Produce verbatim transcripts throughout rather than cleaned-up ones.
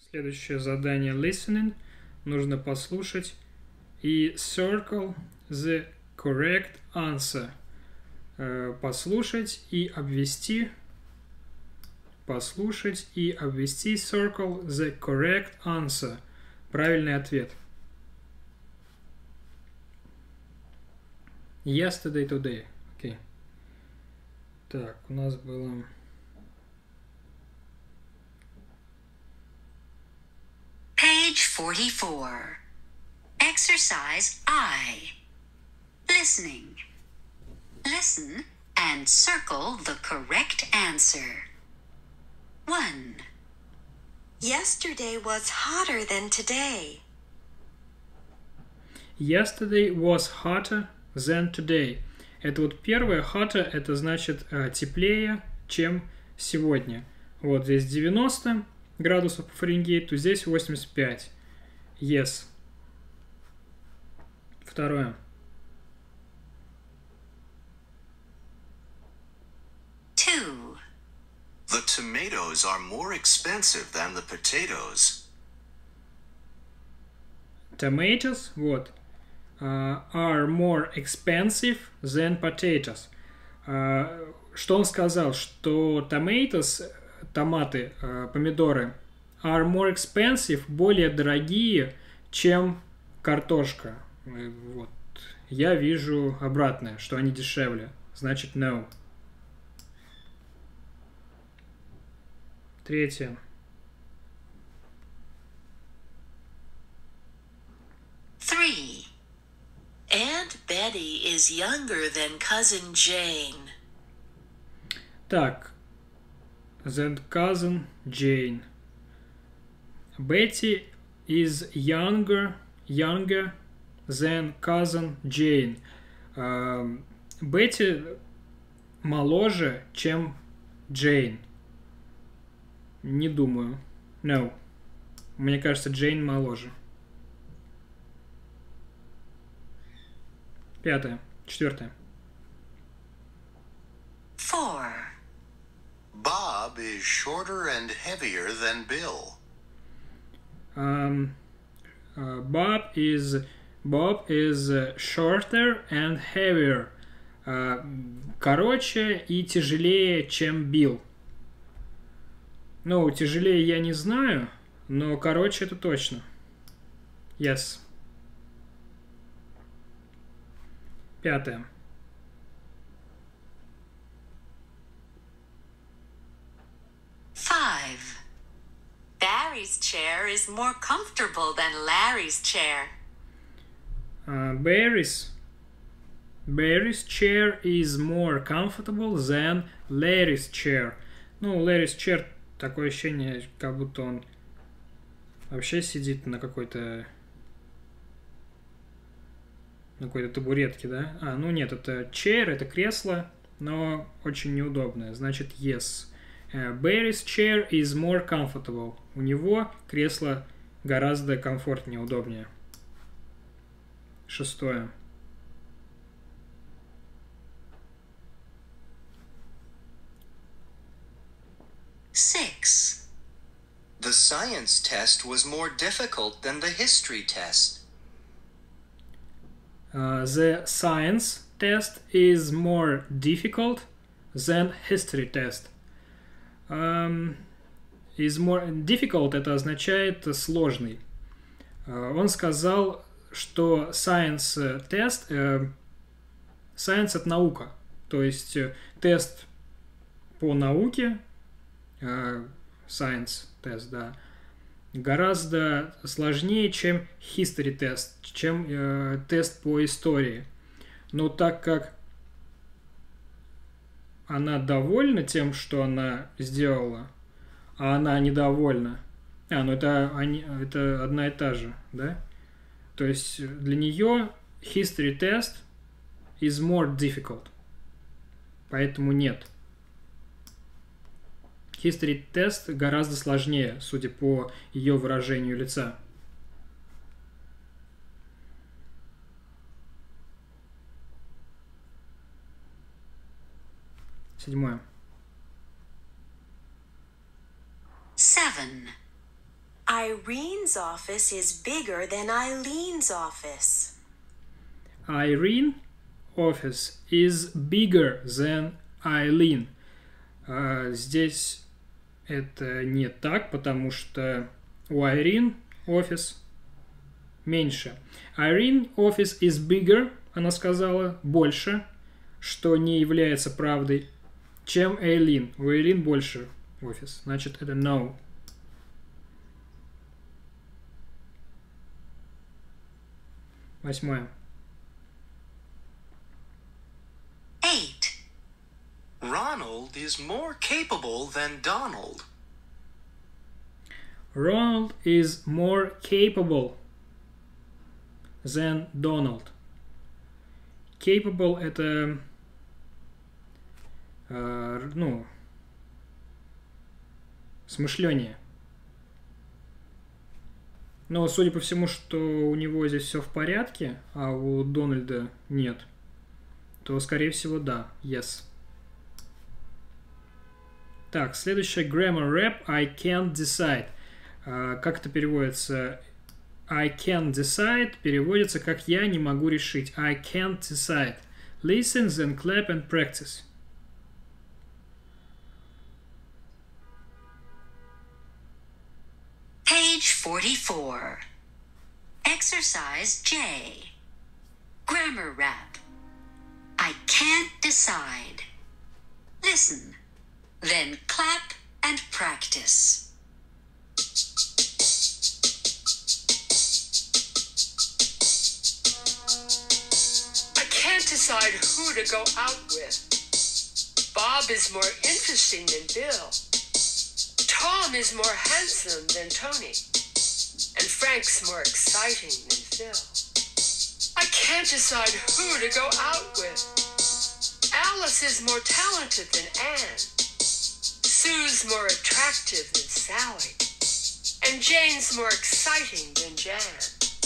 Следующее задание listening. Нужно послушать и circle the correct answer. Послушать и обвести. Послушать и обвести circle the correct answer. Правильный ответ. Yesterday, today. Окей. Okay. Так, у нас было... Page forty-four. Exercise I. Listening. Listen and circle the correct answer. one. Yesterday was hotter than today. Yesterday was hotter than today. Это вот первое, hotter, это значит э, теплее, чем сегодня. Вот здесь девяносто градусов по Фаренгейту, здесь восемьдесят пять. Yes. Второе. two. The tomatoes are more expensive than the potatoes. Tomatoes, вот, uh, are more expensive than potatoes. Uh, что он сказал? Что tomatoes, томаты, uh, помидоры, are more expensive, более дорогие, чем картошка. Вот. Я вижу обратное, что они дешевле. Значит, no. Третье. three. Aunt Betty is younger than Cousin Jane. Так. Than cousin Jane. Betty is younger, younger than cousin Jane. Uh, Бетти моложе, чем Джейн. Не думаю. No. Мне кажется, Джейн моложе. Пятое. Четвертое. four. Bob is shorter and heavier than Bill. Um, uh, Bob is Bob is shorter and heavier. Uh, короче и тяжелее, чем Билл. Ну, тяжелее я не знаю, но короче это точно. Yes. Пятое. five. Barry's chair is more comfortable than Larry's chair. Uh, Barry's Barry's chair is more comfortable than Larry's chair. Ну, Larry's chair, такое ощущение, как будто он вообще сидит на какой-то на какой-то табуретке, да? А, ну нет, это chair, это кресло, но очень неудобное. Значит, yes. Uh, Barry's chair is more comfortable. У него кресло гораздо комфортнее, удобнее. Шестое. six. The science test was more difficult than the history test. Uh, the science test is more difficult than history test. Um, is more difficult это означает сложный. Uh, он сказал, что science тест, uh, science это наука, то есть uh, тест по науке, uh, science тест, да, гораздо сложнее, чем history тест, чем uh, тест по истории. Но так как она довольна тем, что она сделала, а она недовольна. А, ну это, они, это одна и та же, да? То есть для нее history test is more difficult. Поэтому нет. History test гораздо сложнее, судя по ее выражению лица. Седьмое. seven. Irene's office is bigger than Eileen's office. Irene office is bigger than Eileen. А здесь это не так, потому что у Irene офис меньше. Irene office is bigger, она сказала, больше, что не является правдой, чем Eileen. У Eileen больше офис, значит это no. Восьмое. Eight. Ronald is more capable than Donald. Ronald is more capable than Donald. Capable это э, ну смышление. Но судя по всему, что у него здесь все в порядке, а у Дональда нет, то скорее всего да, yes. Так, следующее grammar rap I can't decide. А, как это переводится? I can't decide переводится как я не могу решить. I can't decide. Listen, then clap and practice. Page forty-four. Exercise J. Grammar rap. I can't decide. Listen, then clap and practice. I can't decide who to go out with. Bob is more interesting than Bill. Tom is more handsome than Tony. And Frank's more exciting than Phil. I can't decide who to go out with. Alice is more talented than Anne. Sue's more attractive than Sally. And Jane's more exciting than Jan.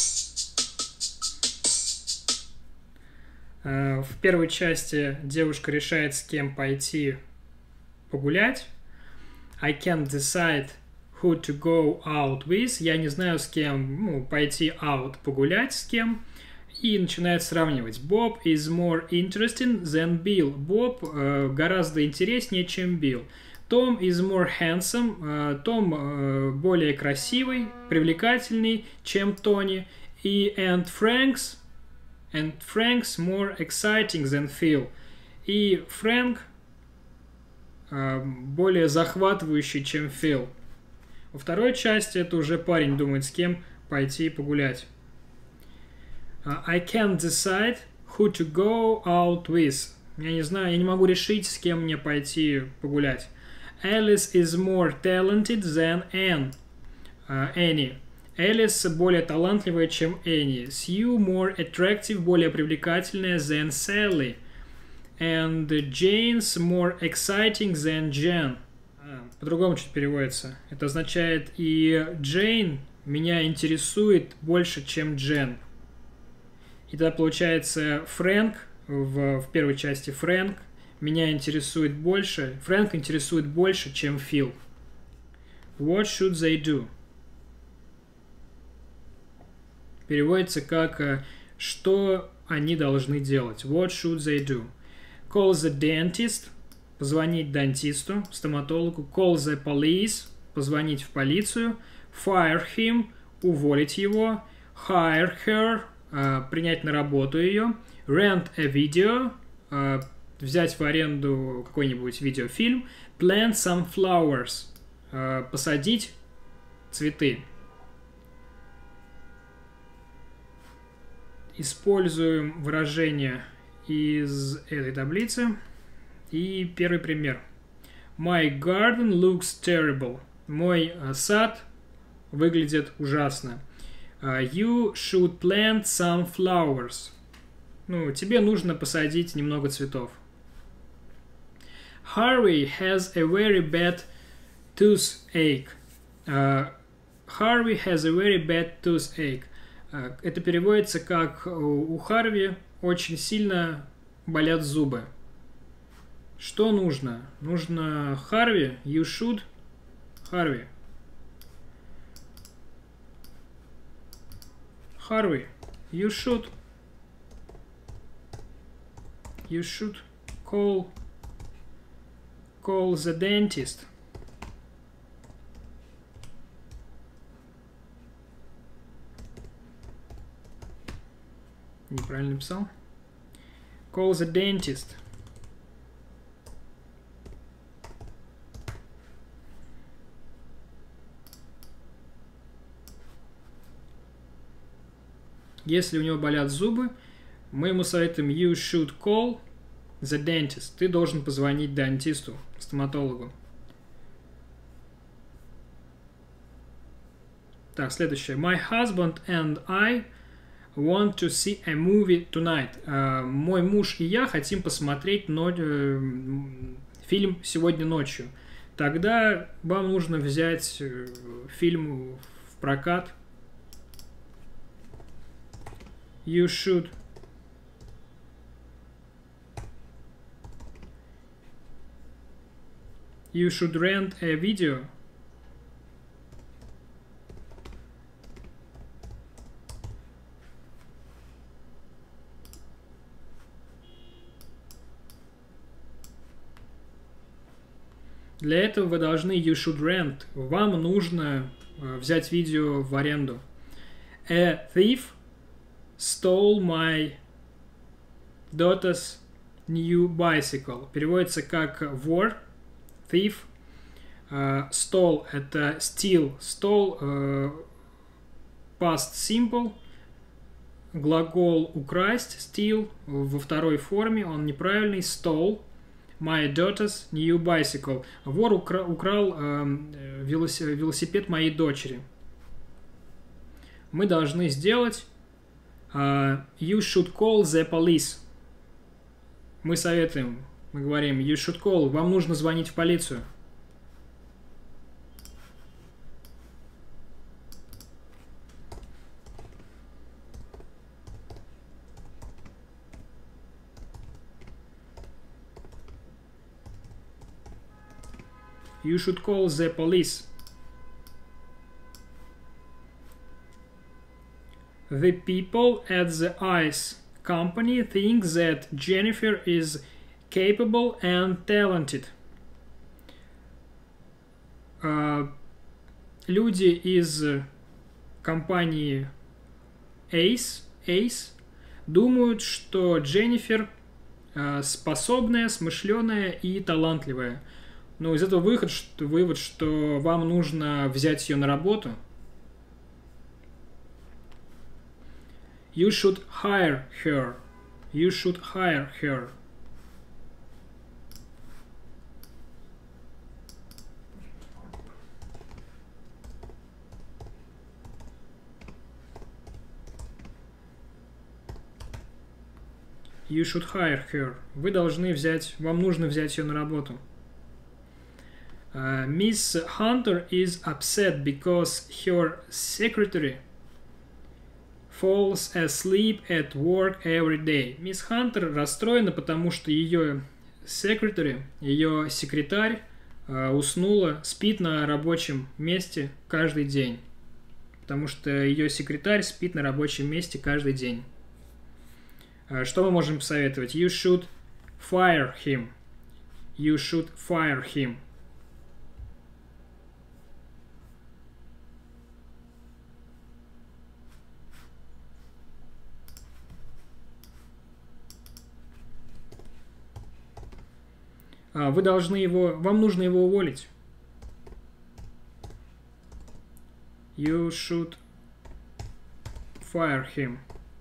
В первой части девушка решает, с кем пойти погулять. I can't decide who to go out with. Я не знаю, с кем ну, пойти out, погулять с кем. И начинает сравнивать. Bob is more interesting than Bill. Боб э, гораздо интереснее, чем Билл. Tom is more handsome. Том э, э, более красивый, привлекательный, чем Тони. И and Frank's and Frank's more exciting than Phil. И Фрэнк э, более захватывающий, чем Фил. Во второй части это уже парень думает, с кем пойти погулять. Uh, I can't decide who to go out with. Я не знаю, я не могу решить, с кем мне пойти погулять. Alice is more talented than Anne. Uh, Annie. Элис более талантливая, чем Энни. Sue more attractive, более привлекательная than Sally. And Jane's more exciting than Jan. А, по-другому чуть переводится. Это означает и Джейн меня интересует больше, чем Джен. И тогда получается Фрэнк, в, в первой части Фрэнк меня интересует больше, Фрэнк интересует больше, чем Фил. What should they do? Переводится как что они должны делать. What should they do? Call the dentist. Позвонить дантисту, стоматологу. Call the police. Позвонить в полицию. Fire him. Уволить его. Hire her. Uh, принять на работу ее. Rent a video. Uh, взять в аренду какой-нибудь видеофильм. Plant some flowers. Uh, посадить цветы. Используем выражение из этой таблицы. И первый пример. My garden looks terrible. Мой сад выглядит ужасно. Uh, you should plant some flowers. Ну, тебе нужно посадить немного цветов. Harvey has a very bad toothache. Uh, Harvey has a very bad toothache. Uh, это переводится как у Харви очень сильно болят зубы. Что нужно? Нужно Харви. You should. Харви. hurry. You should. You should call. Call the dentist. Неправильно написал. Call the dentist. Если у него болят зубы, мы ему советуем you should call the dentist. Ты должен позвонить дантисту, стоматологу. Так, следующее. My husband and I want to see a movie tonight. Uh, мой муж и я хотим посмотреть но, uh, фильм сегодня ночью. Тогда вам нужно взять uh, фильм в прокат. You should You should rent a video. Для этого вы должны you should rent. Вам нужно uh, взять видео в аренду. A thief stole my daughter's new bicycle. Переводится как вор, thief. Uh, stole – это steal. Stole uh, – past simple. Глагол украсть, steal, во второй форме, он неправильный, stole. My daughter's new bicycle. Вор укра украл uh, велосипед моей дочери. Мы должны сделать Uh, you should call the police. Мы советуем, мы говорим you should call, вам нужно звонить в полицию. You should call the police. The people at the ice company think that Jennifer is capable and talented. Uh, люди из компании Ace, Ace думают, что Дженнифер uh, способная, смышленая и талантливая. Но из этого выход, что, вывод, что вам нужно взять ее на работу. You should hire her. You should hire her. You should hire her. Вы должны взять, вам нужно взять ее на работу. Uh, Miss Hunter is upset because her secretary falls asleep at work every day. Мисс Хантер расстроена, потому что ее secretary, ее секретарь uh, уснула, спит на рабочем месте каждый день. Потому что ее секретарь спит на рабочем месте каждый день. Uh, что мы можем посоветовать? You should fire him. You should fire him. Вы должны его, вам нужно его уволить. You should fire him.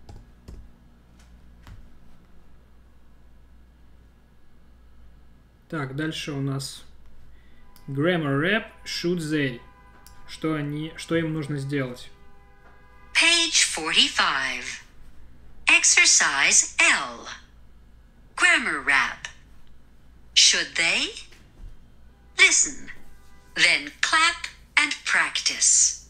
Так, дальше у нас grammar rap should they. Что они, что им нужно сделать? Page forty-five. Exercise L. Grammar rap. Should they? Listen, then clap and practice.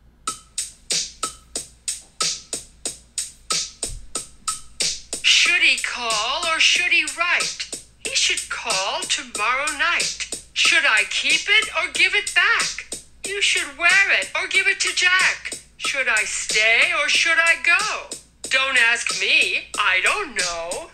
Should he call or should he write? He should call tomorrow night. Should I keep it or give it back? You should wear it or give it to Jack. Should I stay or should I go? Don't ask me. I don't know.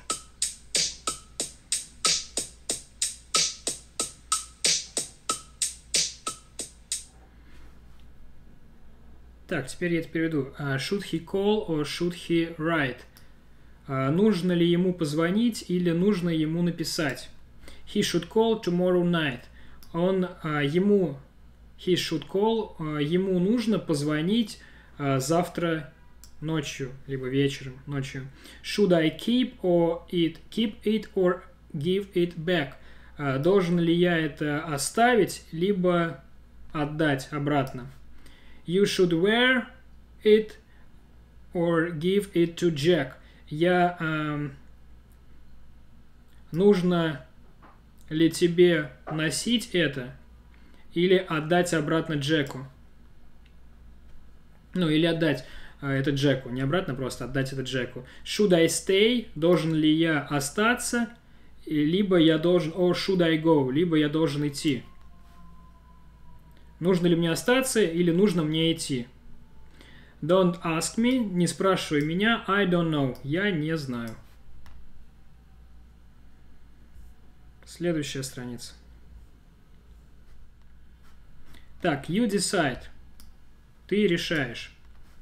Так, теперь я это переведу. Uh, should he call or should he write? Uh, нужно ли ему позвонить или нужно ему написать? He should call tomorrow night. Он, uh, ему, he should call, uh, ему нужно позвонить uh, завтра ночью, либо вечером, ночью. Should I keep or it, keep it or give it back? Uh, должен ли я это оставить, либо отдать обратно? You should wear it or give it to Jack. Я... Эм, нужно ли тебе носить это или отдать обратно Джеку? Ну, или отдать э, это Джеку. Не обратно, просто отдать это Джеку. Should I stay? Должен ли я остаться? И, либо я должен... Or should I go? Либо я должен идти. Нужно ли мне остаться или нужно мне идти? Don't ask me. Не спрашивай меня. I don't know. Я не знаю. Следующая страница. Так, you decide. Ты решаешь.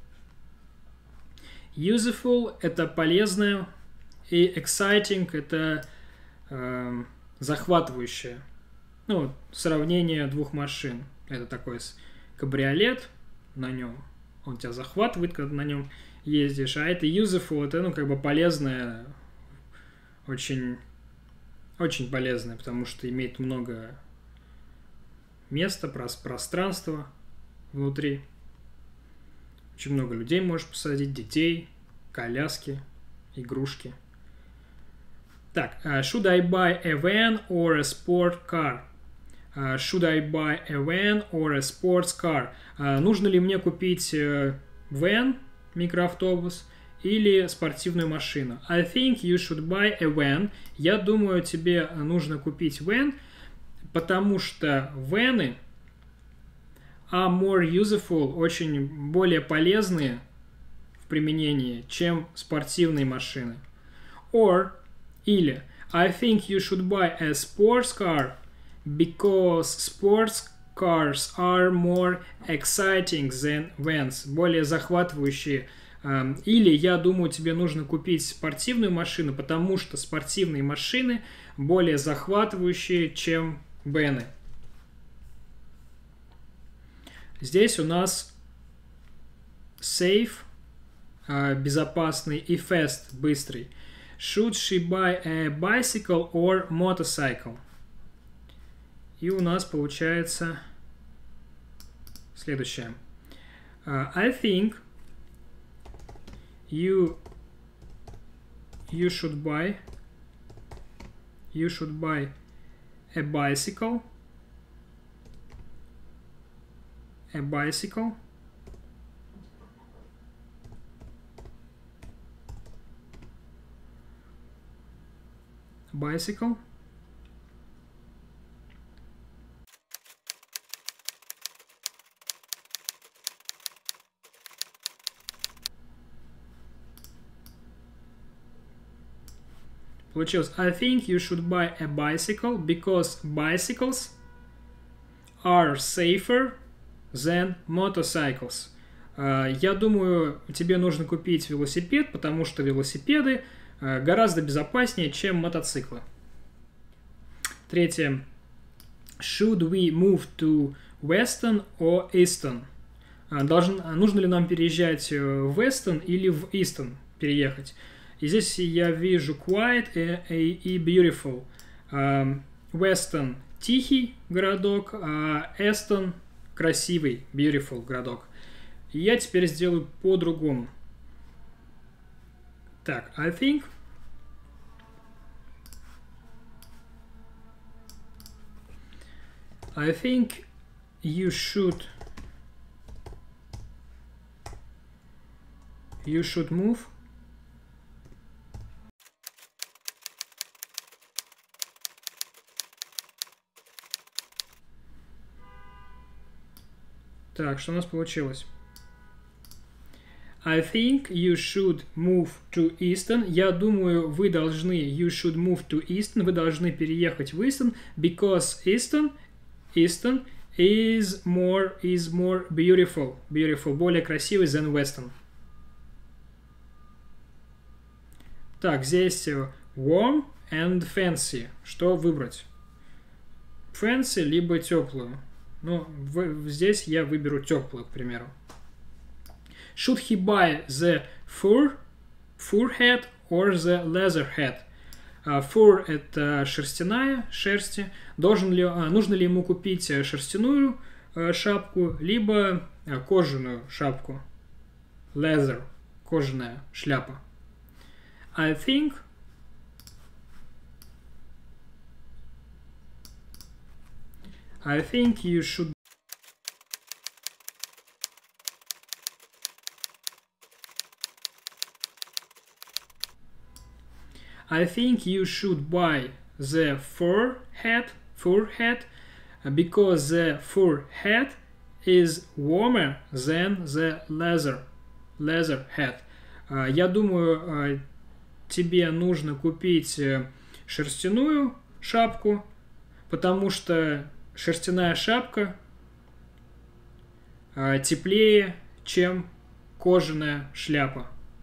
Useful – это полезное. И exciting – это э, захватывающее. Ну, сравнение двух машин. Это такой кабриолет, на нем он тебя захватывает, когда на нем ездишь, а это useful, это, ну, как бы полезное, очень, очень полезное, потому что имеет много места, пространства внутри. Очень много людей можешь посадить, детей, коляски, игрушки. Так, should I buy a van or a sport car? Uh, should I buy a van or a sports car? Uh, нужно ли мне купить uh, van, микроавтобус, или спортивную машину? I think you should buy a van. Я думаю, тебе нужно купить van, потому что вены are more useful, очень более полезные в применении, чем спортивные машины. Or, или, I think you should buy a sports car because sports cars are more exciting than vans. Более захватывающие. Или, я думаю, тебе нужно купить спортивную машину, потому что спортивные машины более захватывающие, чем вены. Здесь у нас safe, безопасный, и fast, быстрый. Should she buy a bicycle or motorcycle? И у нас получается следующее. Uh, I think you you should buy you should buy a bicycle a bicycle bicycle Получилось, I think you should buy a bicycle because bicycles are safer than motorcycles. Uh, я думаю, тебе нужно купить велосипед, потому что велосипеды uh, гораздо безопаснее, чем мотоциклы. Третье. Should we move to Weston or Easton? Uh, должен, нужно ли нам переезжать в Weston или в Easton переехать? И здесь я вижу quiet и, и beautiful. Uh, Weston – тихий городок, а Эстон – красивый, beautiful городок. И я теперь сделаю по-другому. Так, I think I think you should you should move Так, что у нас получилось? I think you should move to Easton. Я думаю, вы должны, you should move to Easton. Вы должны переехать в Easton, because Easton, Easton is more, is more beautiful. Beautiful, более красивый than Weston. Так, здесь warm and fancy. Что выбрать? Fancy, либо теплую. Ну, в, здесь я выберу теплую, к примеру. Should he buy the fur, fur hat or the leather hat? Uh, fur – это шерстяная, шерсти. Должен ли, а, нужно ли ему купить шерстяную а, шапку, либо а, кожаную шапку? Leather – кожаная шляпа. I think I think you should I think you should buy the fur hat, fur hat, because the fur hat is warmer than the leather, leather hat. Я думаю, тебе нужно купить шерстяную шапку, потому что шерстяная шапка теплее, чем кожаная шляпа.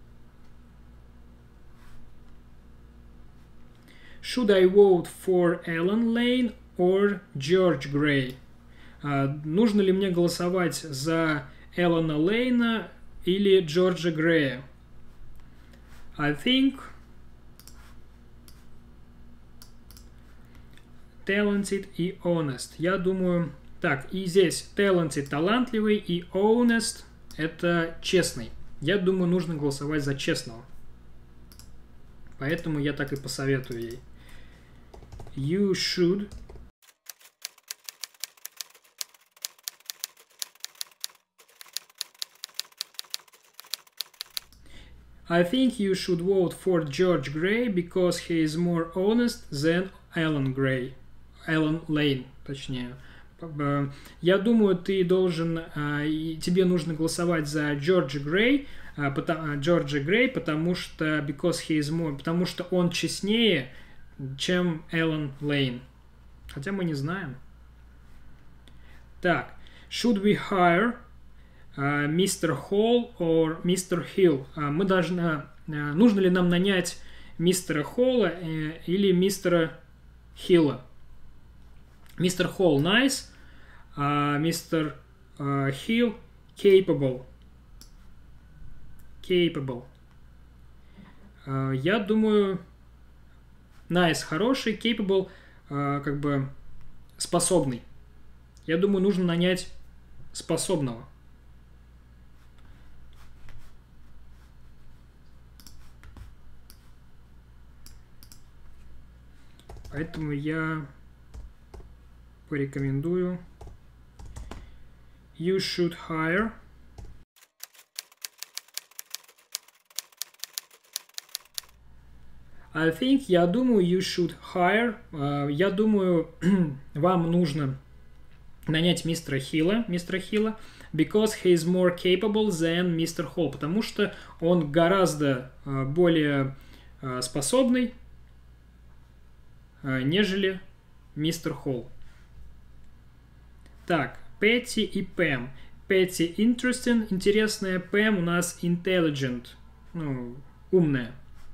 Should I vote for Alan Lane or George Gray? Uh, нужно ли мне голосовать за Элана Лейна или Джорджа Грея? I think talented и honest. Я думаю... Так, и здесь talented – талантливый, и honest – это честный. Я думаю, нужно голосовать за честного. Поэтому я так и посоветую ей. You should I think you should vote for George Gray because he is more honest than Alan Gray. Alan Lane, точнее. Я думаю, ты должен, тебе нужно голосовать за Джорджа Грей, Джорджа Грей, потому что because he is more, потому что он честнее, чем Элан Лейн. Хотя мы не знаем. Так, should we hire uh, мистер Hall or мистер Hill? Uh, мы должны, uh, нужно ли нам нанять мистера Холла uh, или мистера Хилла? Мистер Холл nice, uh, мистер uh, Hill capable. Capable. Uh, я думаю, nice хороший, capable uh, как бы способный. Я думаю, нужно нанять способного. Поэтому я порекомендую you should hire I think, я думаю, you should hire uh, я думаю, вам нужно нанять мистера Хилла, мистера Хилла because he is more capable than мистер Hall, потому что он гораздо uh, более uh, способный, uh, нежели мистер Холл. Так, Петти и Пэм. Петти interesting, интересная, Пэм у нас intelligent, ну, умная.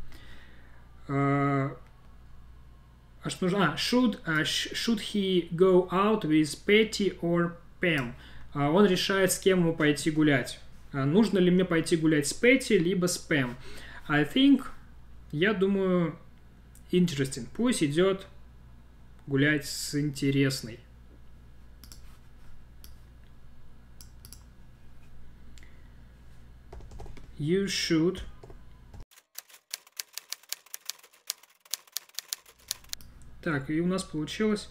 Uh, а что нужно? А, should, uh, should he go out with Patty or Pam? Uh, он решает, с кем ему пойти гулять. Uh, нужно ли мне пойти гулять с Петти, либо с Пэм? I think, я думаю, interesting. Пусть идет гулять с интересной. You should Так, и у нас получилось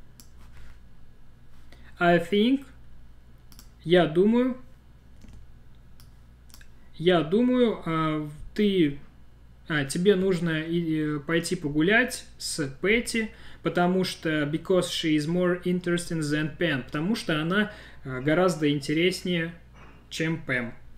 I think, я думаю, я думаю, а, ты, а, тебе нужно и, пойти погулять с Петти, потому что because she is more interesting than Pam, потому что она а, гораздо интереснее, чем Пэм.